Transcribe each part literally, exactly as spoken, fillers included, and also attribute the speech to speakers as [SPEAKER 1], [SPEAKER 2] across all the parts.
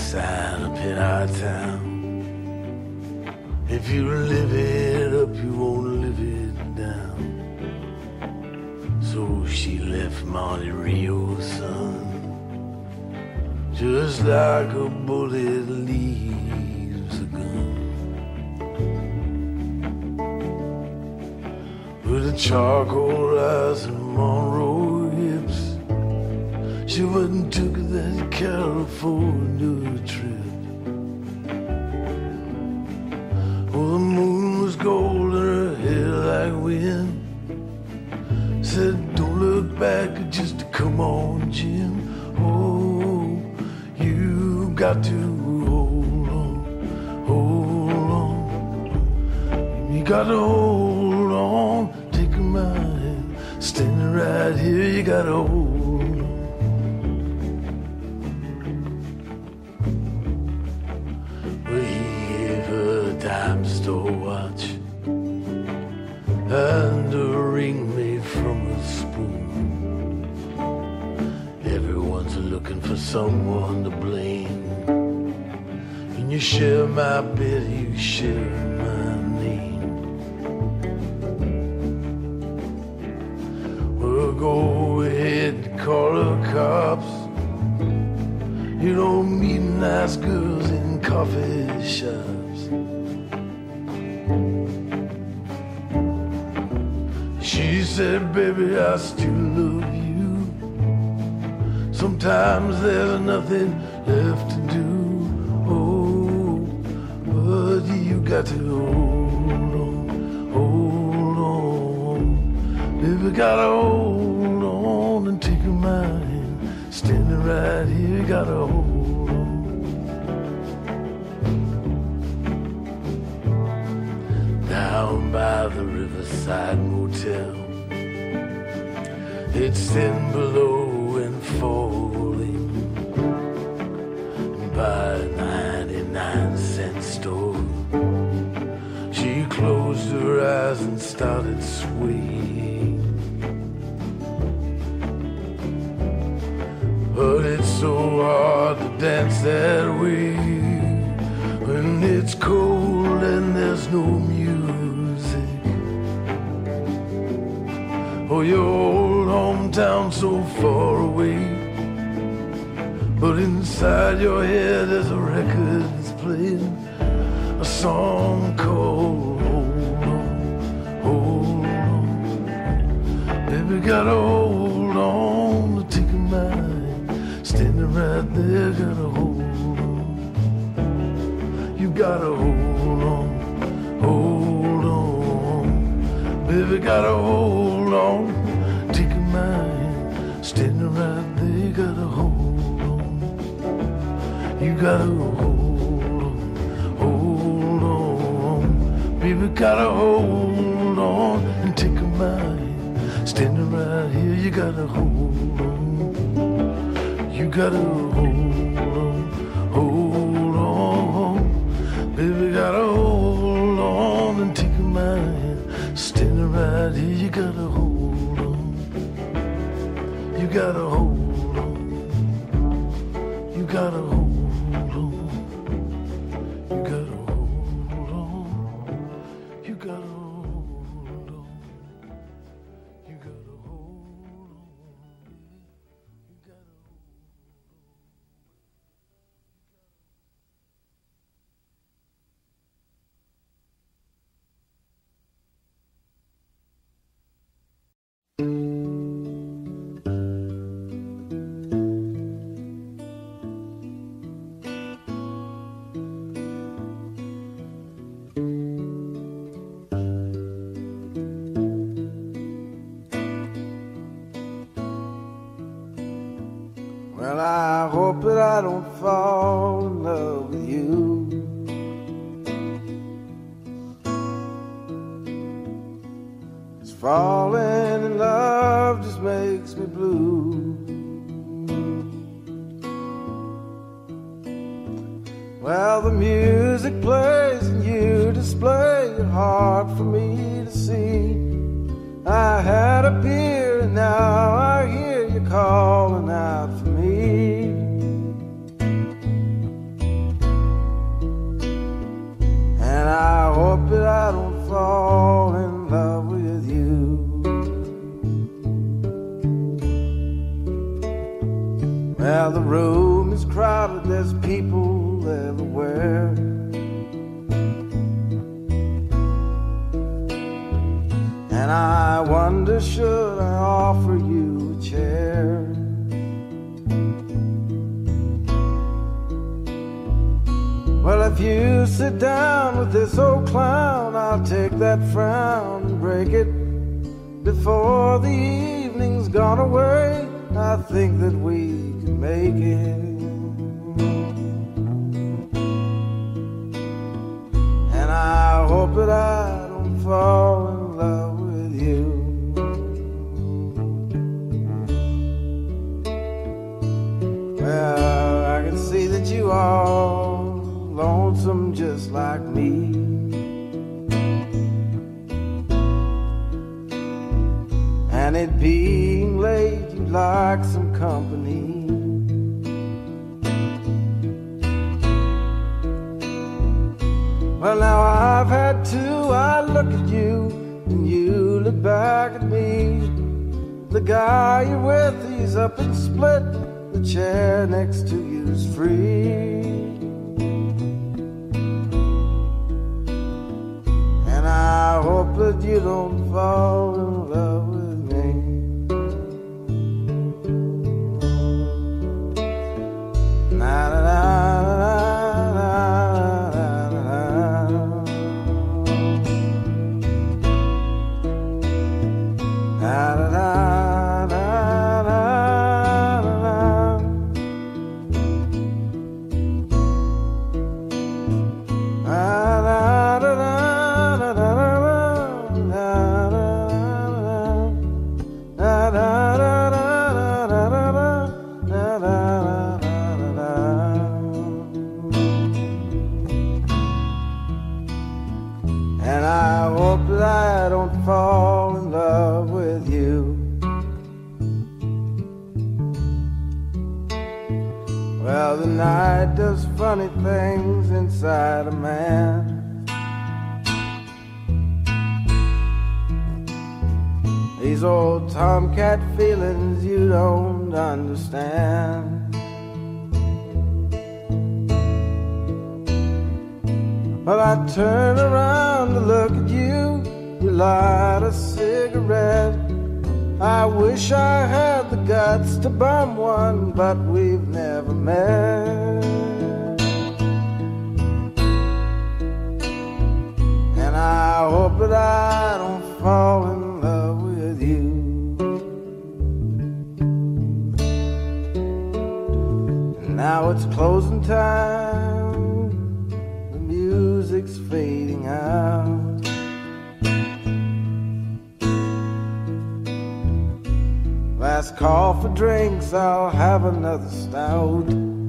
[SPEAKER 1] sign up in our town. If you live it up, you won't live it down. So she left Monte Rio, son, just like a bullet leaves a gun. With a charcoal eyes and Monroe hips, she went and took that California trip. Oh, the moon was gold and her hair like wind. Said, don't look back, just come on, Jim. Oh, you got to hold on, hold on. You got to hold on, take my hand, standing right here, you got to hold on. Dime store watch and a ring made from a spoon. Everyone's looking for someone to blame. And you share my bed, you share my name. Well, go ahead and call the cops. You don't meet nice girls in coffee shops. She said, baby, I still love you. Sometimes there's nothing left to do. Oh, but you got to hold on, hold on. Baby, gotta hold on and take my hand. Standing right here, you gotta hold on. Down by the Riverside Motel, it's thin below and falling. And by a ninety-nine cent store, she closed her eyes and started swaying. But it's so hard to dance that way when it's cold and there's no music. Oh, your old hometown so far away, but inside your head there's a record that's playing a song called Hold On, Hold On. Baby, gotta hold on to take a mind. Standing right there, gotta hold on. You gotta hold on, hold on. Baby, gotta hold on, take my hand. Standing right there, you gotta hold on. You gotta hold on, hold on. Baby, gotta hold on and take my hand. Standing right here, you gotta hold on. You gotta hold on, hold on. Baby, gotta hold on and take my hand. Standing right here, you gotta hold on. You gotta hold on. You gotta hold on. You gotta hold on. You gotta hold on. You gotta hold on. You gotta.
[SPEAKER 2] Well, I hope that I don't fall in love with you. Cause falling in love just makes me blue. Well, the music plays and you display your heart for me to see. I had a beer and now I hear you calling out for me. people everywhere. And I wonder, should I offer you a chair? Well, if you sit down with this old clown, I'll take that frown and break it before the evening's gone away. I think that we can make it. And I hope that I don't fall in love with you. Well, I can see that you are lonesome just like me. And it being late, you'd like some company. Well, now I've had two. I look at you and you look back at me. The guy you're with, he's up and split. The chair next to you's free. And I hope that you don't fall in love with me. Na na na na na na na na. And I hope that I don't fall in love with you. Well, the night does funny things inside a man. These old tomcat feelings you don't understand. Well, I turn around to look at you. You light a cigarette. I wish I had the guts to bum one, but we've never met. And I hope that I don't fall in love with you. And now it's closing time. The music's fading out. Last call for drinks, I'll have another stout.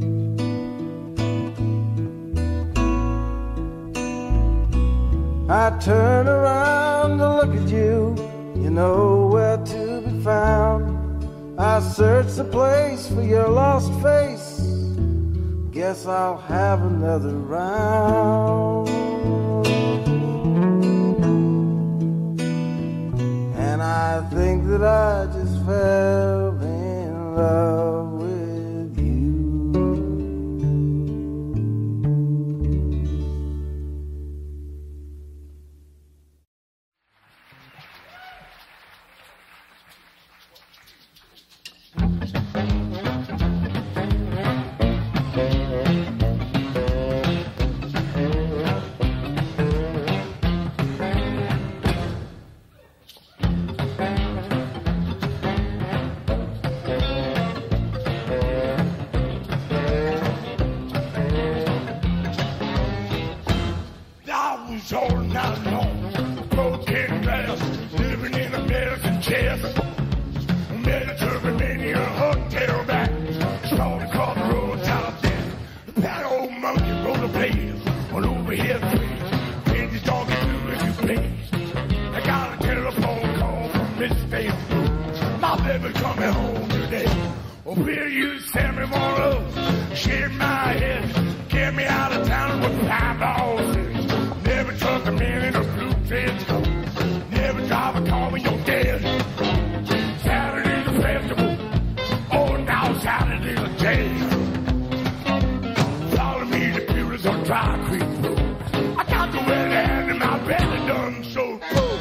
[SPEAKER 2] I turn around to look at you, you know where to be found. I search the place for your lost face. Guess I'll have another round. And I think that I just fell in love with you.
[SPEAKER 3] All night long, broken glass, living in a medicine chest. Mediterranean hotel back, strong across the road, top death. The bad old monkey rolled a blaze on overhead trees. Pinches talking through if you please. I got a telephone call from Miss Faithful. My baby coming home today. Oh, will you send me more love? Shave my head, get me out of town with five dollars. Never took a minute of blue fence. Never drive a car when you're dead. Saturday's a festival. Oh, now Saturday's a day. on Dry Creek Road. I got the wet hand in my belly done so cold.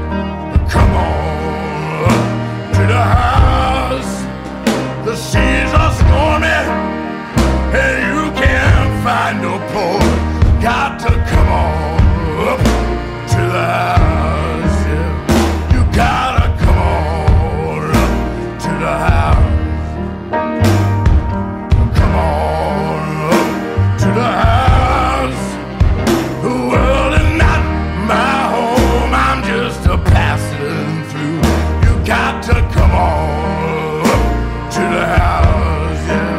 [SPEAKER 3] The seas and you can't find no port. Got to come on up to the house, yeah. You gotta come on up to the house. Come on up to the house. The world is not my home, I'm just a passing through. You got to come on up to the house, yeah.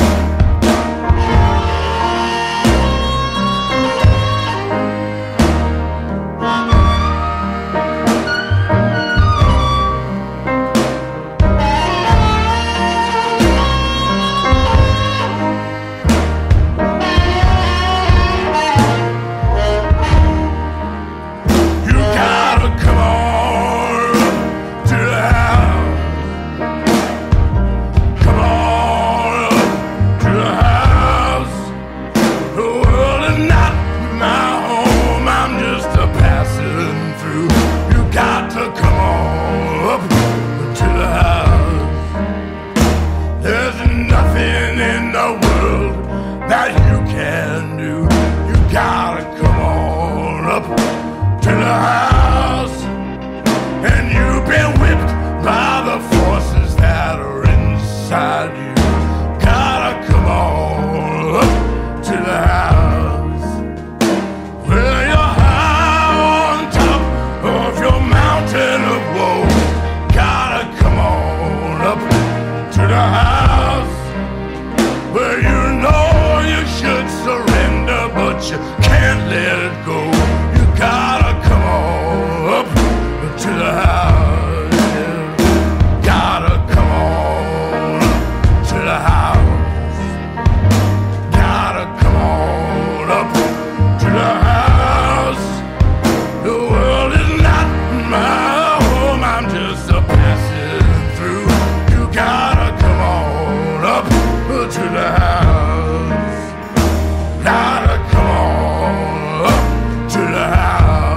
[SPEAKER 3] That you can do. You gotta come on up to the house. And you've been whipped by the forces that are inside you. Gotta come on up to the house. Well, you're high on top of your mountain of woe. Gotta come on up to the house. Well, you know you should surrender, but you can't let it go. You gotta come on up to the house, yeah. Gotta come on up to the house. Gotta come on up to the house. The world is not my home, I'm just a passing through. You gotta come on up to the house. Gotta come on up to the house.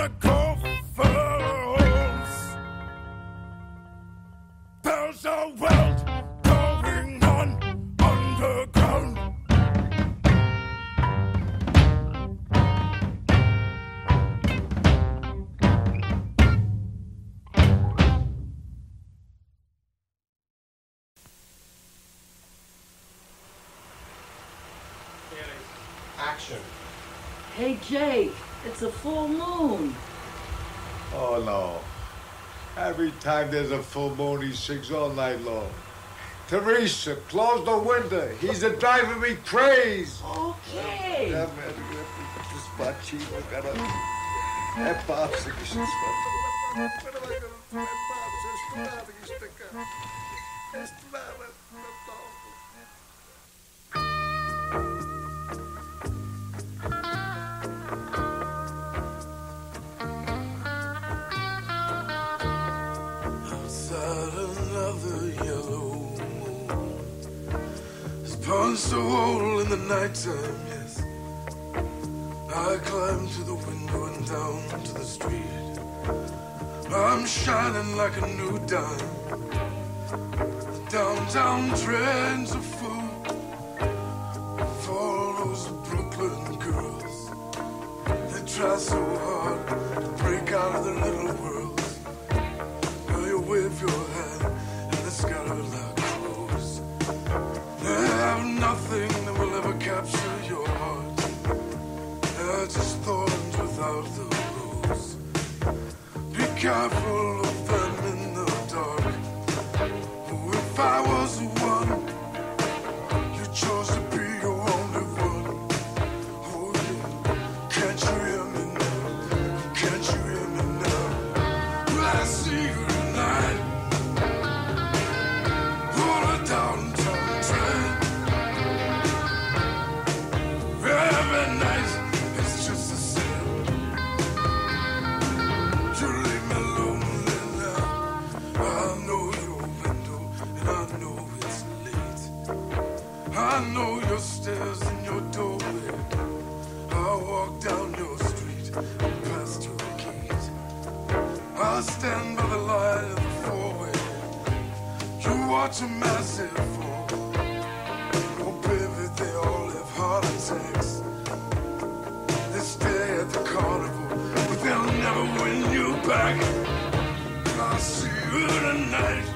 [SPEAKER 3] the coffers. There's a world going on underground.
[SPEAKER 4] Action.
[SPEAKER 5] Hey, Jake, it's a full moon.
[SPEAKER 4] Oh, no. Every time there's a full moon, he sings all night long. Teresa, close the window. He's a driving me crazy.
[SPEAKER 5] Okay.
[SPEAKER 4] Yeah, man. This spot cheap. I gotta... That popsicle is spot. What am I gonna do? That popsicle is too you stick up. It's too bad.
[SPEAKER 1] Punched a hole in the nighttime, yes. I climbed to the window and down to the street. I'm shining like a new dime. The downtown trains are full for all those Brooklyn girls. They try so hard to break out of their little worlds. Now you wave your hand and they scatter like crows. They have nothing that will ever capture your heart. They're just thorns without the rose. Be careful of them in the dark. Oh, if I was the one, you chose to be your only one. Oh, yeah. Can't you hear me now? Can't you hear me now? Will I see you tonight? On a downtown train. Every night it's just the same. You leave me lonely now. I know your window and I know it's late. I know your stairs and your doorway. I walk down your street and past your gate. I stand by the light of the four-way. You watch a massive fall. Oh baby, they all have heart attacks. They stay at the carnival, but they'll never win you back. I'll see you tonight.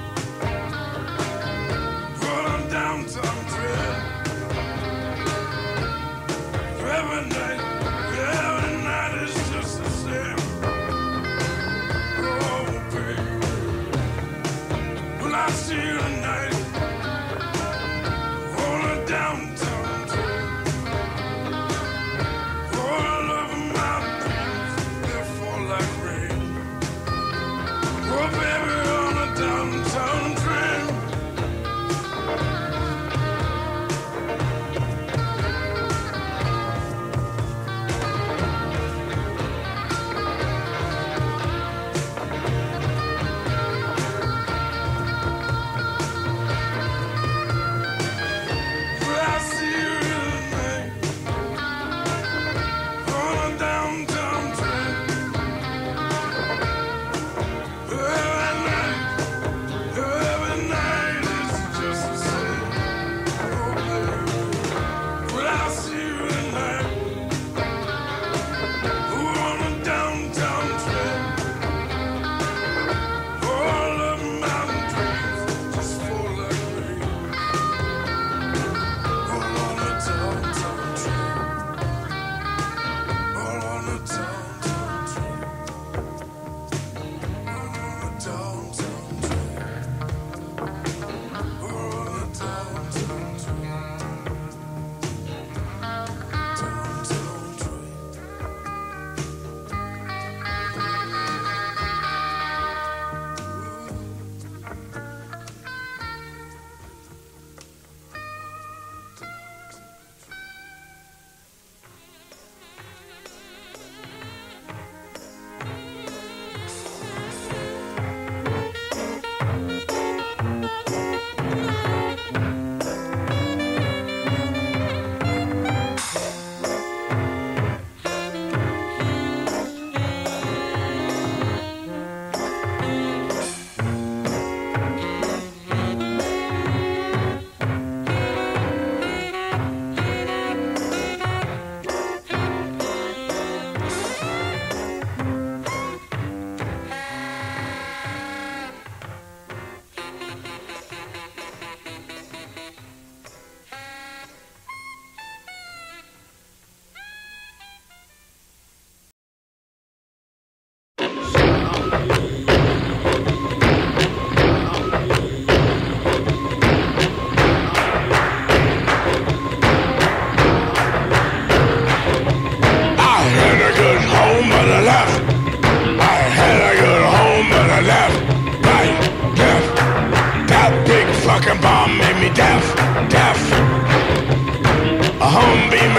[SPEAKER 1] Put on downtown train. Every night, every night is just the same. Oh baby, well I see you tonight. On a downtown train. All over my dreams, they fall like rain. Oh baby, on a downtown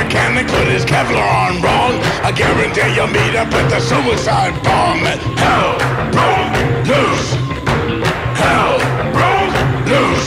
[SPEAKER 3] mechanic put his Kevlar on wrong. I guarantee you'll meet up at the suicide bomb. And hell broke loose. Hell broke loose.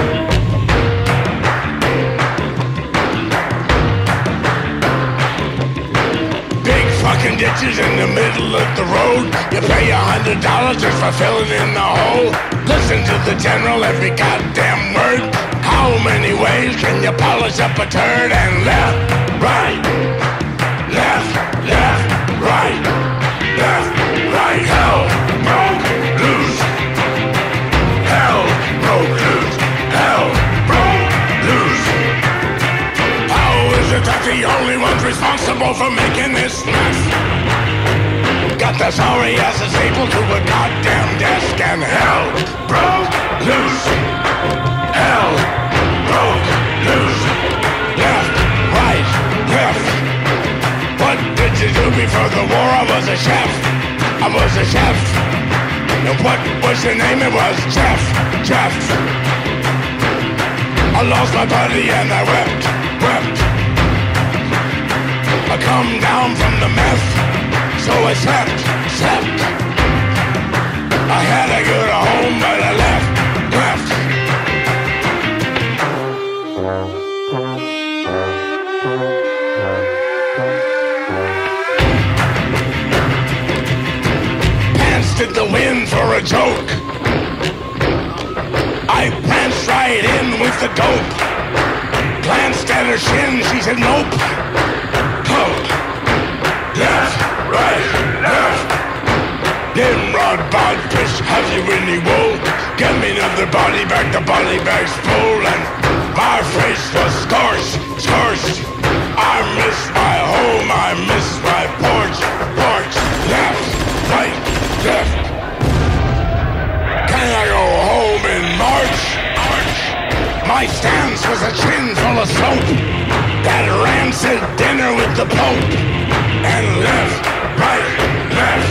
[SPEAKER 3] Big fucking ditches in the middle of the road. You pay a hundred dollars just for filling in the hole. Listen to the general every goddamn word. How many ways can you polish up a turd? And left, right, left, left, right, left, right. Hell broke loose. Hell broke loose. Hell broke loose. How is it that the only ones responsible for making this mess got the sorry asses able to a goddamn desk? And hell broke loose. Hell broke loose. Left, right, left. What did you do before the war? I was a chef. I was a chef. And what was your name? It was Jeff. Jeff. I lost my buddy and I wept, wept. I come down from the meth, so I slept, slept. I had a good home, but I left, left. Pants to the wind for a joke. I pranced right in with the dope. Glanced at her shin, she said nope. Hope. Left, right, left. Nimrod, bodfish, have you any wool? Get me another body bag, the body bag's full. And my face was scorched, scorched. I miss my home, I miss my porch, porch. Left, right, left. Can I go home in March? March. My stance was a chin full of soap. That rancid dinner with the Pope. And left, right, left.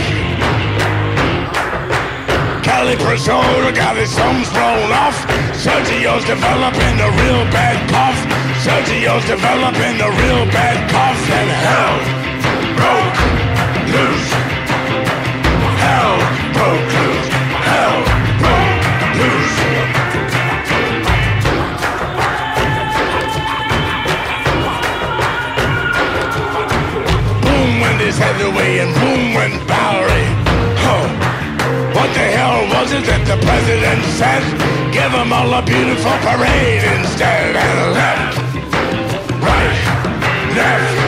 [SPEAKER 3] Cali Priscilla got his thumbs blown off. Sergio's developing a real bad cough. Sergio's developing a real bad cough. And hell broke loose. Hell broke loose. Hell broke loose. Boom went his heavyweight and boom went Bowery. Huh. What the hell was it that the president said? Give them all a beautiful parade instead. And left, right, left.